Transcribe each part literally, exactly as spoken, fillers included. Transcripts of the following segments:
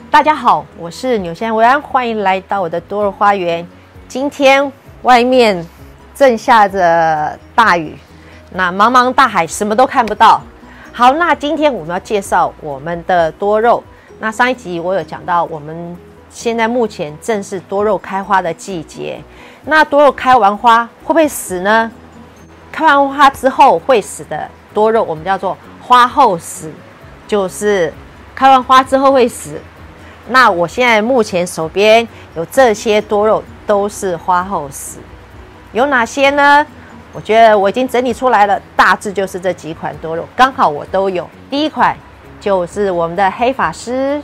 大家好，我是纽西兰维安，欢迎来到我的多肉花园。今天外面正下着大雨，那茫茫大海什么都看不到。好，那今天我们要介绍我们的多肉。那上一集我有讲到，我们现在目前正是多肉开花的季节。那多肉开完花会不会死呢？开完花之后会死的多肉，我们叫做花后死，就是开完花之后会死。那我现在目前手边有这些多肉都是花后死，有哪些呢？我觉得我已经整理出来了，大致就是这几款多肉，刚好我都有。第一款就是我们的黑法师，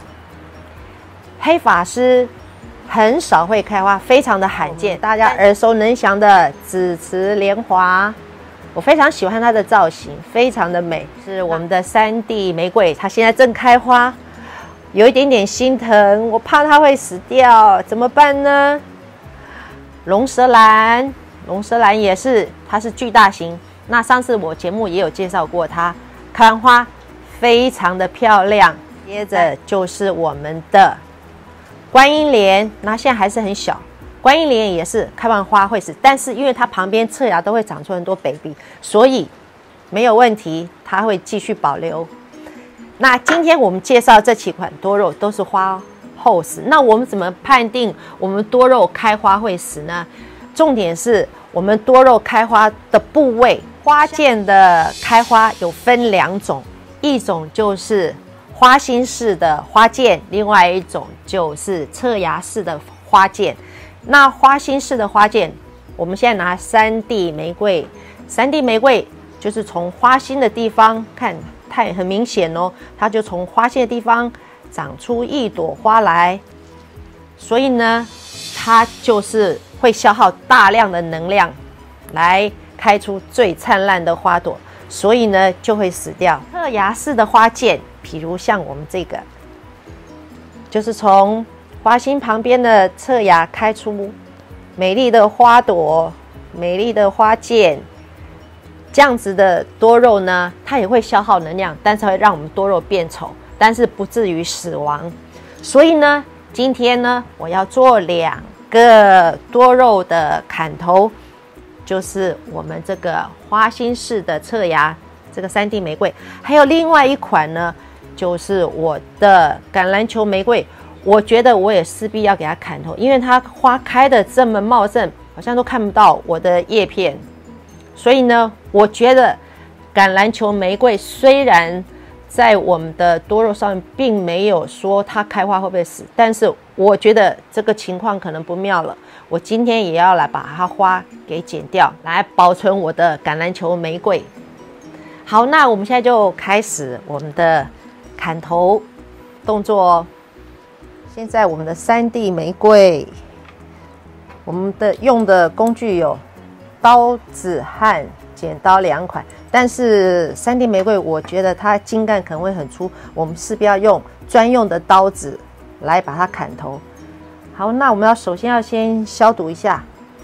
黑法师很少会开花，非常的罕见，大家耳熟能详的紫瓷莲华，我非常喜欢它的造型，非常的美，是我们的山地玫瑰，它现在正开花。有一点点心疼，我怕它会死掉，怎么办呢？龙舌兰，龙舌兰也是，它是巨大型。那上次我节目也有介绍过它，开完花非常的漂亮。接着就是我们的观音莲，那现在还是很小。观音莲也是开完花会死，但是因为它旁边侧芽都会长出很多 baby， 所以没有问题，它会继续保留。那今天我们介绍这几款多肉都是花后死，那我们怎么判定我们多肉开花会死呢？重点是我们多肉开花的部位，花剑的开花有分两种，一种就是花心式的花剑，另外一种就是侧芽式的花剑。那花心式的花剑，我们现在拿山地玫瑰，山地玫瑰就是从花心的地方看。太很明显哦，它就从花心的地方长出一朵花来，所以呢，它就是会消耗大量的能量来开出最灿烂的花朵，所以呢就会死掉。侧芽式的花剑，比如像我们这个，就是从花心旁边的侧芽开出美丽的花朵、美丽的花剑。这样子的多肉呢，它也会消耗能量，但是会让我们多肉变丑，但是不至于死亡。所以呢，今天呢，我要做两个多肉的砍头，就是我们这个花心式的侧芽，这个山地玫瑰，还有另外一款呢，就是我的橄榄球玫瑰。我觉得我也势必要给它砍头，因为它花开的这么茂盛，好像都看不到我的叶片。所以呢，我觉得橄榄球玫瑰虽然在我们的多肉上面并没有说它开花会不会死，但是我觉得这个情况可能不妙了。我今天也要来把它花给剪掉，来保存我的橄榄球玫瑰。好，那我们现在就开始我们的砍头动作哦。现在我们的山地玫瑰，我们的用的工具有刀子和剪刀两款，但是山地玫瑰我觉得它茎干可能会很粗，我们势必要用专用的刀子来把它砍头。好，那我们要首先要先消毒一下，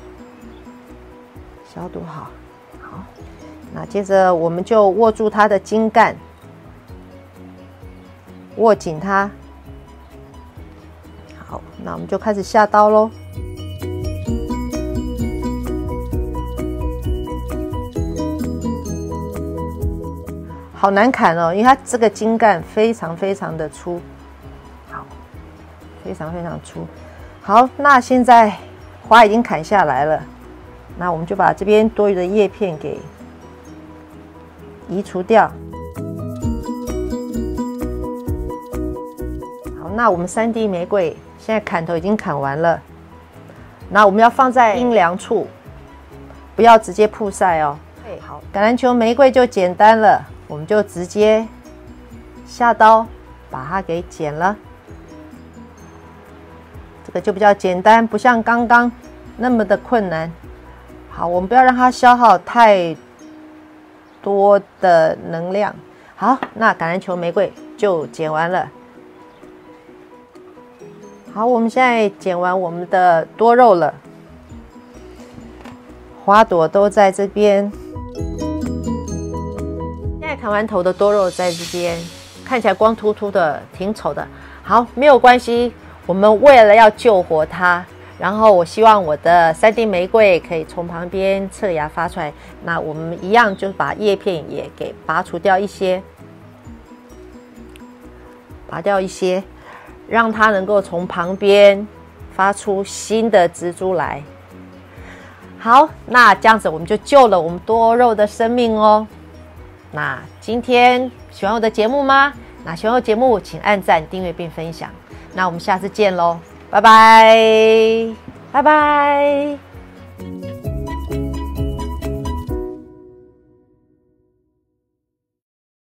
消毒好，好，那接着我们就握住它的茎干，握紧它。好，那我们就开始下刀咯。好难砍哦，因为它这个茎干非常非常的粗，好，非常非常粗。好，那现在花已经砍下来了，那我们就把这边多余的叶片给移除掉。好，那我们山地玫瑰现在砍头已经砍完了，那我们要放在阴凉处，不要直接曝晒哦。对，好，橄榄球玫瑰就简单了。我们就直接下刀把它给剪了，这个就比较简单，不像刚刚那么的困难。好，我们不要让它消耗太多的能量。好，那橄榄球玫瑰就剪完了。好，我们现在剪完我们的多肉了，花朵都在这边。砍完头的多肉在这边，看起来光秃秃的，挺丑的。 好，没有关系，我们为了要救活它，然后我希望我的三丁玫瑰可以从旁边侧芽发出来，那我们一样就把叶片也给拔除掉一些，拔掉一些，让它能够从旁边发出新的植株来。好，那这样子我们就救了我们多肉的生命哦。那今天喜欢我的节目吗？那喜欢我的节目，请按赞、订阅并分享。那我们下次见喽，拜拜，拜拜。